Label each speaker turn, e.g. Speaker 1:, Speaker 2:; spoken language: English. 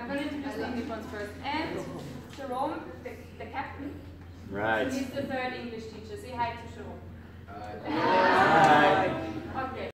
Speaker 1: I'm going to introduce the English ones first. And Jerome, the captain.
Speaker 2: Right.
Speaker 1: He's the third English teacher. Say hi to Jerome.